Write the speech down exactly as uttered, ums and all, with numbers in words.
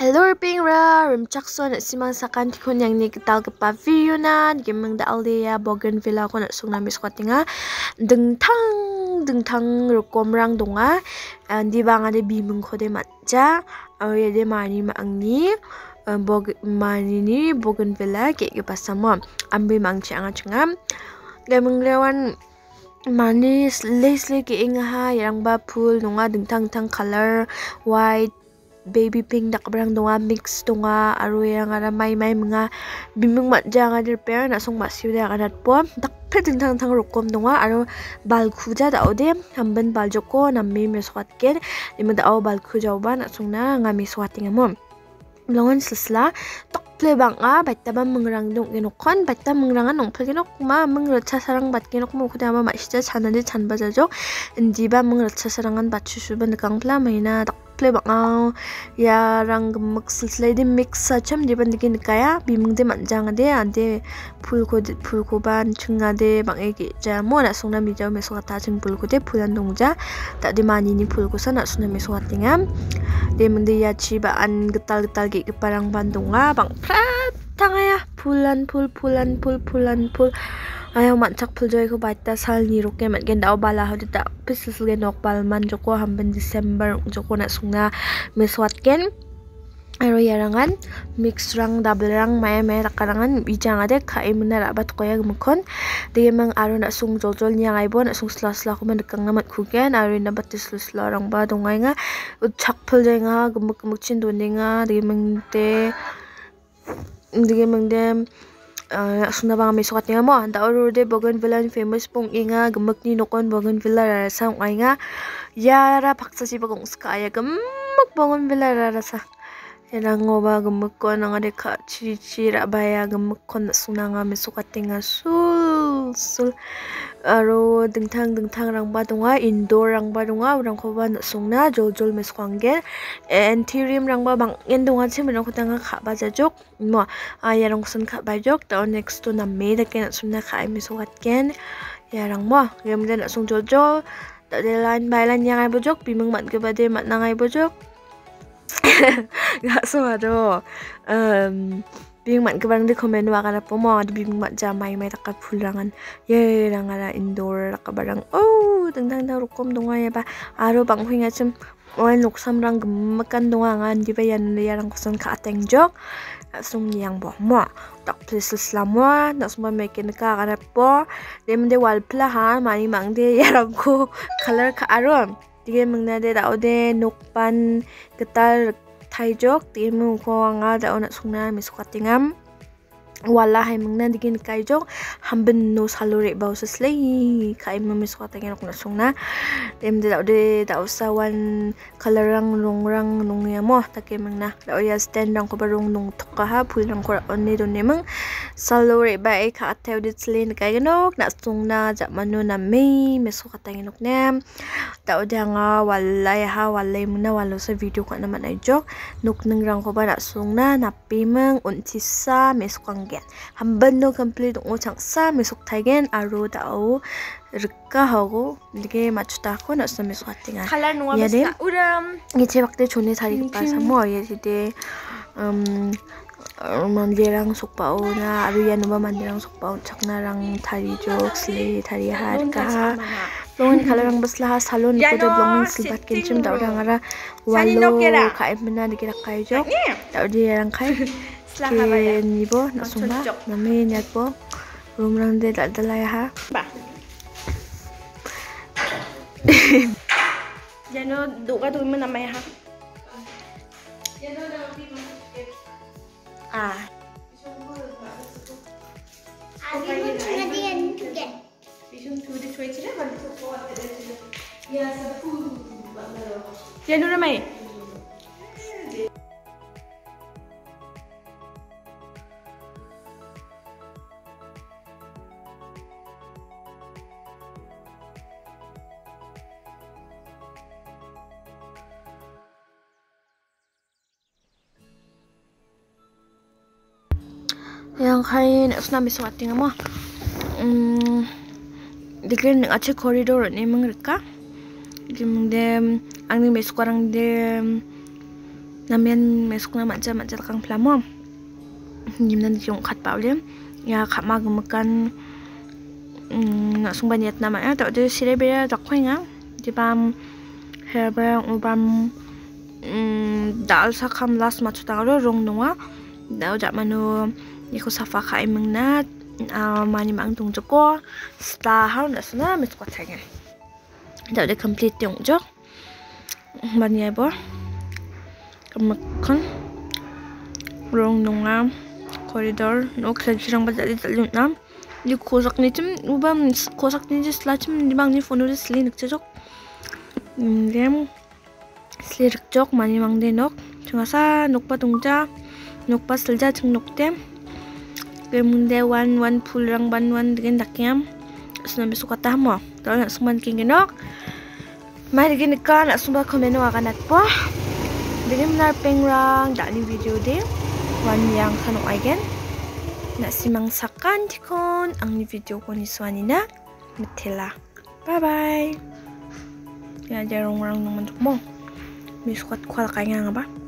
Hello Pingra, rimchakson at simangsakan tikon yang ni ketal kepa video na gimeng da aldea bougainvillea ko na sung na misquatinga dengtang dengtang rokomrang donga di bang ade bimeng ko de matja awe de mani ma angni bog mani ni bougainvillea ke ke pasamo ambi mangchi anga chungam gemeng lewan manis lesle ke inga yang ba phul donga dengtang dengtang color white baby pink dak berang donga mix donga aru yang ada mai mai mga bimung mat janga dir pair na song masiu da adat po dak peding tang tang rokom donga aru bal khuja da ode hamban bal joko namme me swat ken imda aw bal khuja ba na song na ngami swating amom longan sisla tok ple bang a baita ba mengrang dong genokon baita mengrang nong phagenok ma mengracha sarang bat genok mo khuda ma maisja chanade chanba jajok indiba mengracha sarangan batchu ban kangpla maina dak ple bang a ya rang gemek silsilai de mix acham de ban dikin kaya bimung de manjang ade ade phul ko phul ko ban chunga de bang e ge ja mo na songna mi jaw me so ta chung phul ko de phulan dongja ta de mani ni phul ko sa na suna me so tingam de mende ya chi ba an getal getal ge ke parang bandonga bang prat tangaya phulan phul phulan phul phulan phul ayaw mancak phul joy ko baita sal ni roke mat gen daw bala ho da pisil gen nok bal man joko hamben December joko na sungna meswat ken aro yarangan mix rang double rang maya maya rakarangan bijang ade kai mena rabat koya gmukon de mang aro na sung jol jol nya ngai bo na sung sla sla ko man kang namat khugen aro na batis sla rang ba dongai nga chak phul jai nga gmuk gmuk chin do nga de mang te de mang de suna bang may sukat nga mo da oro de bougainvillea famous pong inga gemek ni nokon bougainvillea rasa ngai nga yara paksa si bagong skaya gemek bougainvillea rasa yang ngoba gemek ko nang ade ka chi chi ra baya gemek kon suna nga may sukat nga sul sul aro dengtang dengtang rang ba donga indoor rang ba donga urang ko ba sungna jol jol mes kwangge anthurium rang ba bang en donga chim rang ko tanga kha ba jajok mo aya rang sun kha ba jok ta next to na me da ken sumna kha mi so gat ken ya rang mo gem den sung jol jol ta de line by line yang ai bojok bimeng mat ge ba de mat nangai bojok ga so ado um bing mat kebarang di komen wa kana pomo di bing mat jamai mai takap pulangan ye rangara indoor rakabarang oh dengdang da rukom donga ya ba aro bang hinga chim oi noksam rang gemakan donga ngan di bayan yarang kosan ka atengjok sung yang bo mo tak please slamwa nak semua mekin ka kana po dem de wal plahan mani mang de yarang ko color ka aro dige mengna de da ode nokpan ketal taijok timu ko nga da ona sungna misquatingam wala hay mengna digin kaijok hamben no salore bau seslei kai memisquating nok na sungna dem de de da usawan kalarang longrang nongya mo take mengna da ya stand rang ko barong nong tokka ha phulrang ko onni do nemang salore ba e ka atew dit slen kai nok na sungna ja manu na me misquating nok nem da odanga wala ha wala mengna walo sa video ko naman ay jok nok nengrang ko ba na sungna napimeng untisa misquang hamban no complete ong changsa misuk taigen aro dao rikka hago dige machuta ko na sami swatinga ya de uram ngiche bakte chone sari pa samo ye de um mandirang sukpao na aro ya no mandirang sukpao chaknarang thari jok sle thari har ka Longan kalarang baslah salon ko de longan silbat kinchim da orangara walo ka emna dige rakai jok da odi rang kai ke nibo na sumba na me nyat po room rang de dal dalay ha ba jano duga du mo na may ha jano na di mo ah adi mo na di en tuge bisum tu de choi chile ban to ko ate de ya sa pu ba na jano na may yang kain nak senam besok hati ngamo um dikira nak aceh koridor ni mengerika gimana ang ni besok orang de Namen mesuk na manja manja kang plamo. Gimana yung kat pa ulit. Ya kat magamukan nak sung banyet namanya tak ada sirebera tak kuinga. Jepam herba ubam dal sakam las macu tangro rong nunga. Dah ujak manu Iku safa kai mengnat mani mang tung joko sta hau na suna mit kwa tanga da de complete yung jok bani bo kemakon rong nunga koridor no kajirang badali dalun nam ni kosak ni tim ubam kosak ni just lachim ni bang ni phone ni sli nak jok dem sli jok mani mang de nok chungasa nokpa tungja nokpa selja chung noktem Kemunde wan wan pulang ban wan dengan dakyam senang besok kata mo kalau nak suman king genok mai dengan kan nak sumba komeno akan nak po dengan nar pengrang dak ni video de wan yang kanu aigen nak simang sakan tikon ang ni video ko ni swanina metela bye bye ya jarong orang nang mantuk mo besok kwal kaya nga ba